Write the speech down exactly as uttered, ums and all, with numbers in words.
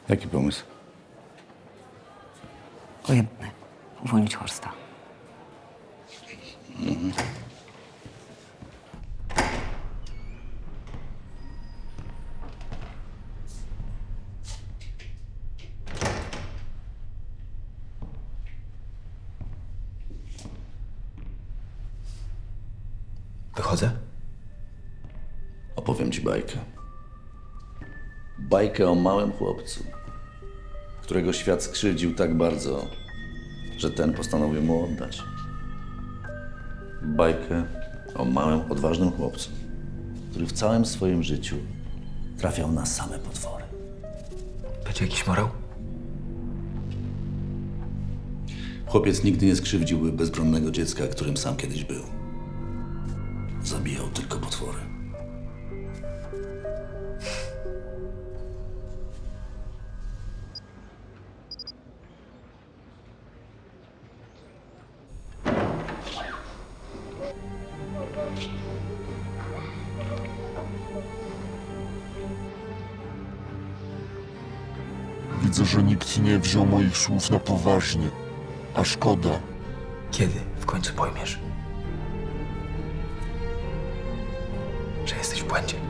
Jaki pomysł? Ujemny. Uwolnić Horsta. Mhm. Wychodzę? Opowiem ci bajkę. Bajkę o małym chłopcu, którego świat skrzywdził tak bardzo, że ten postanowił mu oddać. Bajkę o małym, odważnym chłopcu, który w całym swoim życiu trafiał na same potwory. Będzie jakiś morał? Chłopiec nigdy nie skrzywdziłby bezbronnego dziecka, którym sam kiedyś był. Zabijał tylko potwory. Widzę, że nikt nie wziął moich słów na poważnie. A szkoda. Kiedy w końcu pojmiesz, że jesteś w błędzie?